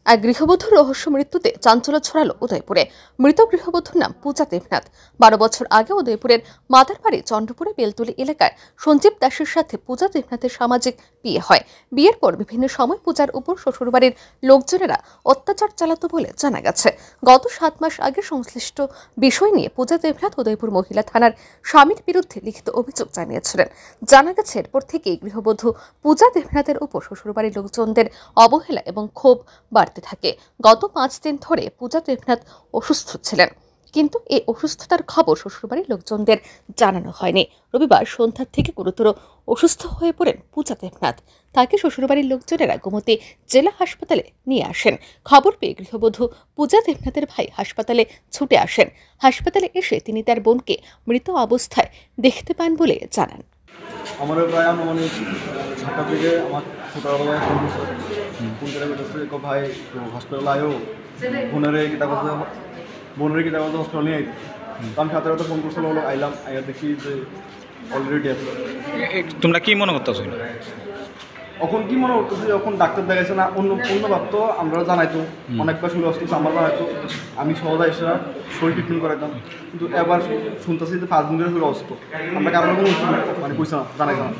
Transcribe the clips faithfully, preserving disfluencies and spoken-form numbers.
এক গৃহবধূর রহস্য মৃত্যুতে চাঞ্চল্য ছড়ালো উদয়পুরে। মৃত গৃহবধূর নাম পূজা দেবনাথ। বারো বছর আগে উদয়পুরের মাদার বাড়ি চন্দ্রপুরে বেলতুলি এলাকার সঞ্জীব দাসের সাথে পূজা দেবনাথের সামাজিক বিয়ে হয়। বিয়ের পর বিভিন্ন সময় পূজার উপর শ্বশুরবাড়ির লোকজনেরা অত্যাচার চালাতো বলে জানা গেছে। গত সাত মাস আগে সংশ্লিষ্ট বিষয় নিয়ে পূজা দেবনাথ উদয়পুর মহিলা থানার স্বামীর বিরুদ্ধে লিখিত অভিযোগ জানিয়েছিলেন। জানা গেছে এরপর থেকেই গৃহবধূ পূজা দেবনাথের উপর শ্বশুরবাড়ির লোকজনদের অবহেলা এবং ক্ষোভ বাড়তে থাকে। গত পাঁচ দিন ধরে পূজা দেবনাথ অসুস্থ ছিলেন, কিন্তু এই অসুস্থতার খবর শ্বশুরবাড়ির লোকজনদের জানানো হয়নি। রবিবার সন্ধ্যা থেকে গুরুতর অসুস্থ হয়ে পড়েন পূজা দেবনাথ। তাকে শ্বশুরবাড়ির লোকজনেরা গোমতী জেলা হাসপাতালে নিয়ে আসেন। খবর পেয়ে গৃহবধূ পূজা দেবনাথের ভাই হাসপাতালে ছুটে আসেন। হাসপাতালে এসে তিনি তার বোনকে মৃত অবস্থায় দেখতে পান বলে জানান। আমার প্রায় আনুমানিক ছটা থেকে আমার ছোটবেলায় ফোন করছে ফোন করে বলতেছে কো ভাই হসপিটাল আয়ো বোনের কিতা কথা বোনের কিতা কথা হসপিটাল নিয়ে আইতে। তো আমি সাথে সাথে ফোন করছিল হলো আইলাম আইয়া দেখি যে অলরেডি আছে। তোমরা কি মনে করতেছো? এখন কি মনে করতেছি যখন ডাক্তার দেখাইছে না অন্য অন্য ভাবতো আমরা জানাইতো অনেকবার শুরু আসতেছে আমার জানাইতো আমি সহজে এসে শরীর ট্রিটমেন্ট করাইতাম, কিন্তু এবার শুনতেছি যে পাঁচ দিন ধরে শুরু অসুস্থ। আমরা কারোর কোনো মানে কইছে না জানাই না।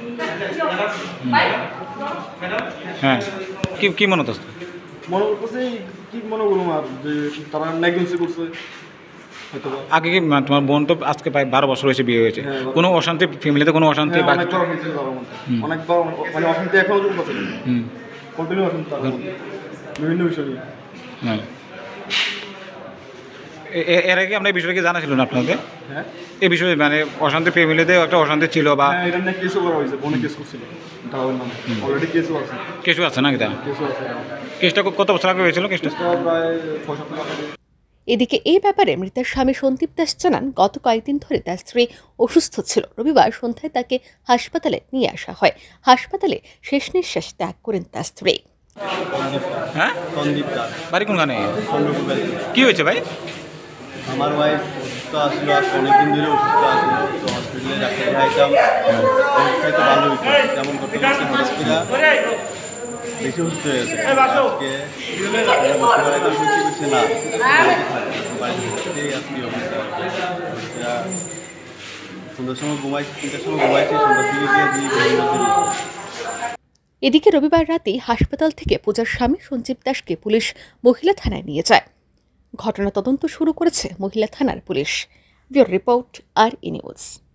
হ্যাঁ, কি কি মনে করতেছ? মনে করতেছি কি মনে করুম আর যে তারা নেগলেন্সি করছে। আগে কি তোমার বোন তো আজকে প্রায় বারো বছর হয়েছে বিয়ে হয়েছে, কোনো অশান্তি ফ্যামিলিতে কোনো অশান্তি? অনেকবার মানে অশান্তি এখনো চলতেছে, কন্টিনিউ অশান্তি বিভিন্ন বিষয় নিয়ে। হ্যাঁ, এর আগে আমরা এই বিষয়টা কি জানা ছিল না আপনাদের? হ্যাঁ, এই বিষয়ে মানে অশান্তি ফ্যামিলিতে একটা অশান্তি ছিল বা এটা নিয়ে কেসও করা হয়েছে, বোনে কেস করছিল অলরেডি, কেসও আছে কেসও আছে না? কিটা কেসও আছে। কেসটা কত বছর আগে হয়েছিল? কেসটা প্রায় ছয় সাত মাস আগে। এদিকে এই ব্যাপারে মৃতের স্বামী সন্দীপ দাস জানান, গত কয়েকদিন ধরে তার স্ত্রী অসুস্থ ছিল। রবিবার সন্ধ্যায় তাকে হাসপাতালে নিয়ে আসা হয়। হাসপাতালে শেষ নিঃশ্বাস ত্যাগ করেন তার স্ত্রী। হ্যাঁ, সন্দীপ দাস, বাড়ি কোনখানে? কি হয়েছে ভাই? আমার ওয়াইফ অসুস্থ আসলো, অনেকদিন ধরে অসুস্থ আসলো, তো হসপিটালে ডাক্তার দেখাইতাম, অবস্থায় তো ভালো হইতো, তেমন করতে করতে বেশি অসুস্থ হয়ে গেছে। আজকে করছে না বাড়িতেই আসলি অবস্থা। সন্ধ্যার সময় ঘুমাইছি, তিনটার সময় ঘুমাইছি, সন্ধ্যার দিকে গিয়ে দিয়ে এদিকে রবিবার রাতেই হাসপাতাল থেকে পূজার স্বামী সঞ্জীব দাসকে পুলিশ মহিলা থানায় নিয়ে যায়। ঘটনা তদন্ত শুরু করেছে মহিলা থানার police. Bureau report, R E news.